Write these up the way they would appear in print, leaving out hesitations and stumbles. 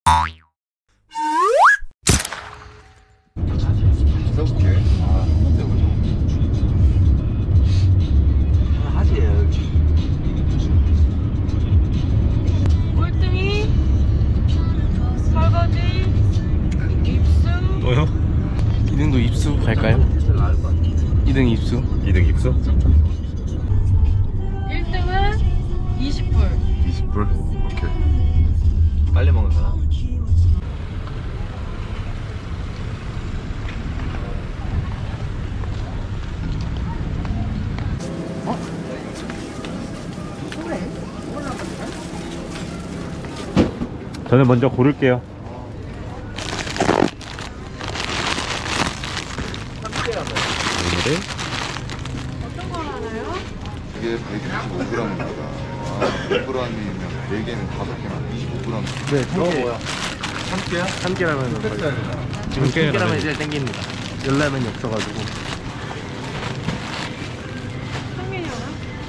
써볼게. 꼴등이 설거지 입수. 뭐요? 2등도 입수 갈까요? 2등 입수. 2등 입수? 1등은 20불. 20불? 오케이. 빨리 먹는 사람? 저는 먼저 고를게요. 오늘은 어떤 걸 하나요? 이게 125g입니다. 100g이면 4개는 5개만 25g. 네, 참깨. 참깨야? 참깨라면 거의. 지금 참깨라면 제일 땡깁니다. 열라면이 없어가지고. 성민이형은?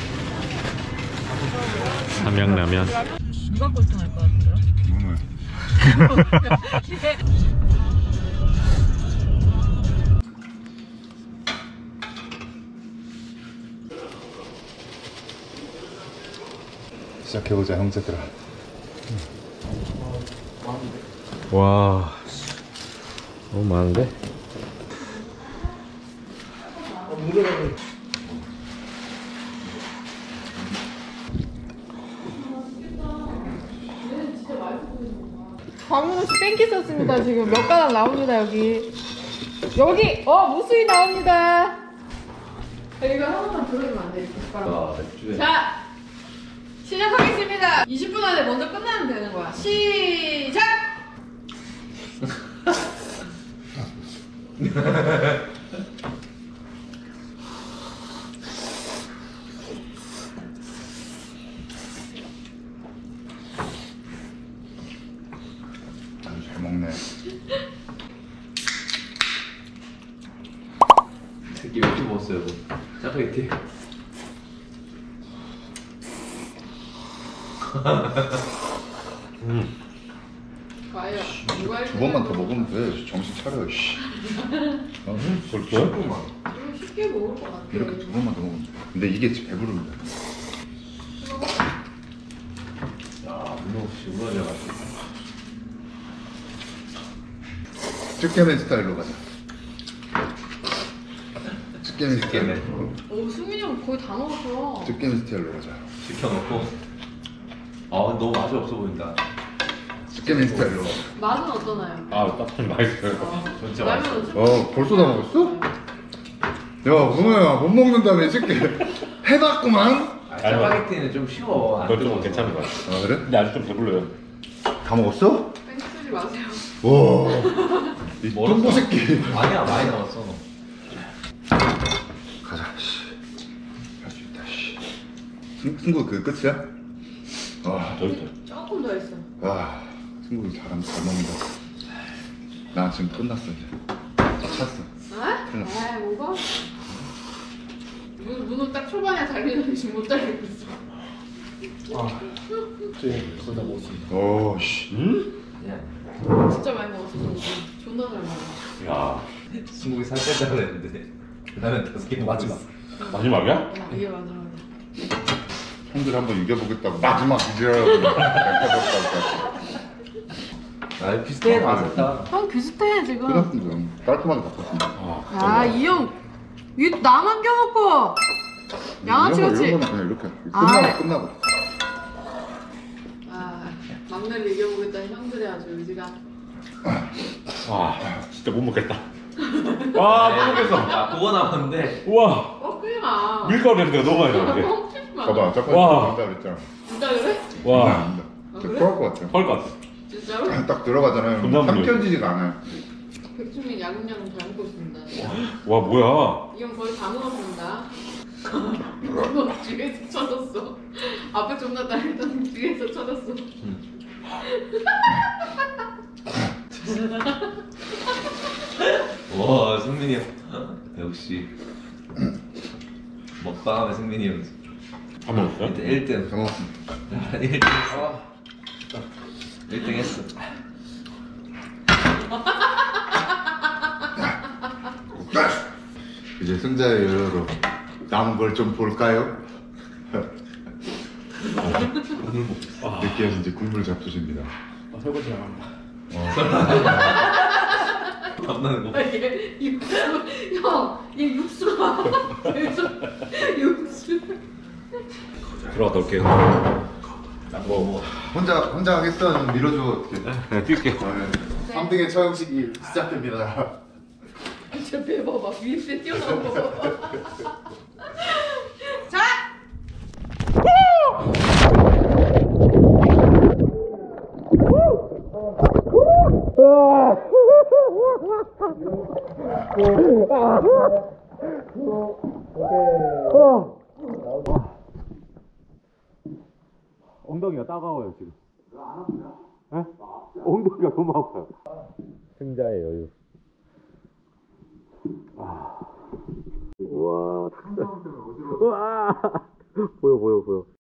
삼양라면. 누가 꼴등할 것 같아요? 문을. 시작해보자 형제들아. 와, 너무 많은데? 광훈 씨 뺑기 썼습니다. 지금 몇 가닥 나옵니다. 여기 무수히 나옵니다. 이거 한 번만 들어주면 안 돼? 자, 시작하겠습니다. 20분 안에 먼저 끝나면 되는 거야. 시작. 잘 먹네. 새끼 몇 개 먹었어요? 짜파게티? 과연 누가 두 번만 더 먹으면 돼. 정신 차려. 씨. 벌써요? 좀 쉽게 먹을 것 같아. 이렇게 두 번만 더 먹으면 돼. 근데 이게 배부릅니다. 야, 문어 없이 우러져 가지고. 쭈깨맨 스타일로 가자. 쭈깨맨 스타일로. 오, 수민이 형 거의 다 먹었어. 쭈깨맨 스타일로 가자. 시켜놓고. 아, 너무 맛이 없어 보인다. 쭈깨맨 스타일로. 맛은 어떠나요? 아, 딱히 맛있어요. 진짜 맛있어. 라면은 벌써 다 먹었어? 야, 문호야, 못 먹는다며, 이 새끼. 해봤구만? 짜파게티는 좀 쉬워. 안 그거 좀 뜨거워서. 괜찮은 것 같아요. 아, 그래? 근데 아직 좀 배불러요. 다 먹었어? 뺑 쓰지 마세요. 와. 이 멀었어. 똥보 새끼. 아니야, 많이 남았어. 가자, 씨. 할 수 있다, 씨. 승구 그 끝이야? 아, 저기 있어요. 조금 더 했어. 아, 승구 잘 먹는다. 나 지금 끝났어, 이제. 찼어. 아? 큰일 났어. 아, 뭐가? 문은 딱 초반에 달리는데 지금 못 달리고 있어. 거의 다 먹었습니다. 오, 씨. 그냥 진짜 많이 먹었어. 존나 잘 먹어. 야, 중국이 살 뺐다고 했는데. 그 다음에 5개 마지막. 마지막이야? 야, 이게 마지막이야. 형들 한번 이겨보겠다고 마지막 이지라고 아, 비슷해. 맛있다. 형 비슷해 지금. 끝났습니다. 깔끔하게 바꿨습니다. 아, 이 형. 이 나만 껴먹고. 양아치 같이. 이런 거는 그냥 이렇게 아. 끝나고. 아, 막내를 이겨보겠다는 형들의 아주 의지가. 와, 진짜 못 먹겠다. 와, 못 먹겠어. 야, 그거 남았는데. 우와, 끄지 마. 밀가루 냄새가 너무 많이 나는데. 먹지 마. 봐봐, 잠깐 와. 한다 그랬잖아. 진짜 그래? 와, 안 돼. 아, 저 그래? 토할 것 같아. 헐 것 같아. 진짜로? 딱 들어가잖아요. 존나 물려. 삼켜지지가 않아요. 백준민 야금야금 잘 먹고 있습니다. 와, 뭐야. 이 형 거의 다 먹었습니다. 너 뒤에서 쳐졌어. 앞에 존나 딸리던 뒤에서 쳐졌어. 와, 승민이 형. 역시. 먹방하면 승민이 형. 다 먹었어요? 1등. 잘 먹었습니다. 1등 했어. 1등 했어. 이제 승자의 여유로 남은 걸 좀 볼까요? 느끼한 이제 국물 잡수십니다. 설거지 나갑니다. 땀나는 거. 얘 육수, 형, 얘 육수가 육수. 들어가 넣을게요. 뭐 혼자 하겠어? 밀어줘 어떻게? 네, 뛸게요. 3등의 처형식이 시작됩니다. 저 배 봐봐, 위에 뛰어나오고. 자! 엉덩이가 따가워요 지금. 네? 엉덩이가 너무 아파요. 승자의 여유. 우와. 우와. 보여.